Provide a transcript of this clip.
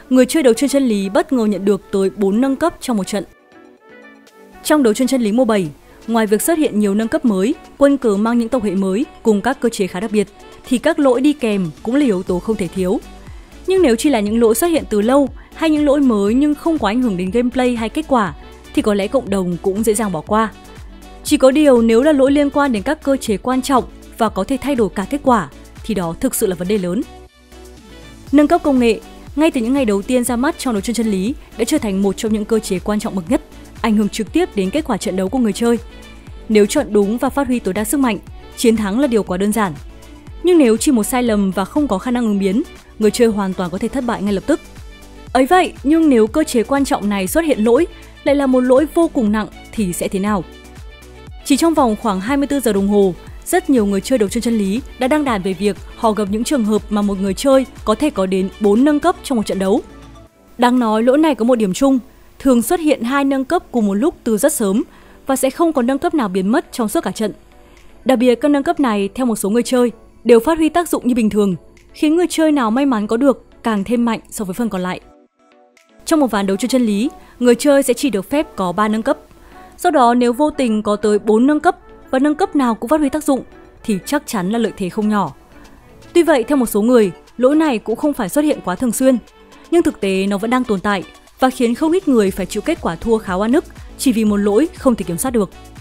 người chơi đấu chuyên chân lý bất ngờ nhận được tới 4 nâng cấp trong một trận. Trong đấu chuyên chân lý mùa 7, ngoài việc xuất hiện nhiều nâng cấp mới, quân cờ mang những tộc hệ mới cùng các cơ chế khá đặc biệt, thì các lỗi đi kèm cũng là yếu tố không thể thiếu. Nhưng nếu chỉ là những lỗi xuất hiện từ lâu hay những lỗi mới nhưng không có ảnh hưởng đến gameplay hay kết quả, thì có lẽ cộng đồng cũng dễ dàng bỏ qua. Chỉ có điều nếu là lỗi liên quan đến các cơ chế quan trọng và có thể thay đổi cả kết quả, thì đó thực sự là vấn đề lớn. Nâng cấp công nghệ, ngay từ những ngày đầu tiên ra mắt trong đấu chuyên chân lý đã trở thành một trong những cơ chế quan trọng bậc nhất, ảnh hưởng trực tiếp đến kết quả trận đấu của người chơi. Nếu chọn đúng và phát huy tối đa sức mạnh, chiến thắng là điều quá đơn giản. Nhưng nếu chỉ một sai lầm và không có khả năng ứng biến, người chơi hoàn toàn có thể thất bại ngay lập tức. Ấy vậy, nhưng nếu cơ chế quan trọng này xuất hiện lỗi, lại là một lỗi vô cùng nặng thì sẽ thế nào? Chỉ trong vòng khoảng 24 giờ đồng hồ, rất nhiều người chơi đấu chuyên chân lý đã đăng đàn về việc họ gặp những trường hợp mà một người chơi có thể có đến 4 nâng cấp trong một trận đấu. Đáng nói lỗi này có một điểm chung, thường xuất hiện 2 nâng cấp cùng một lúc từ rất sớm và sẽ không có nâng cấp nào biến mất trong suốt cả trận. Đặc biệt các nâng cấp này theo một số người chơi đều phát huy tác dụng như bình thường, khiến người chơi nào may mắn có được càng thêm mạnh so với phần còn lại. Trong một ván đấu chuyên chân lý, người chơi sẽ chỉ được phép có 3 nâng cấp. Do đó nếu vô tình có tới 4 nâng cấp và nâng cấp nào cũng phát huy tác dụng thì chắc chắn là lợi thế không nhỏ. Tuy vậy theo một số người, lỗi này cũng không phải xuất hiện quá thường xuyên, nhưng thực tế nó vẫn đang tồn tại và khiến không ít người phải chịu kết quả thua khá oan ức chỉ vì một lỗi không thể kiểm soát được.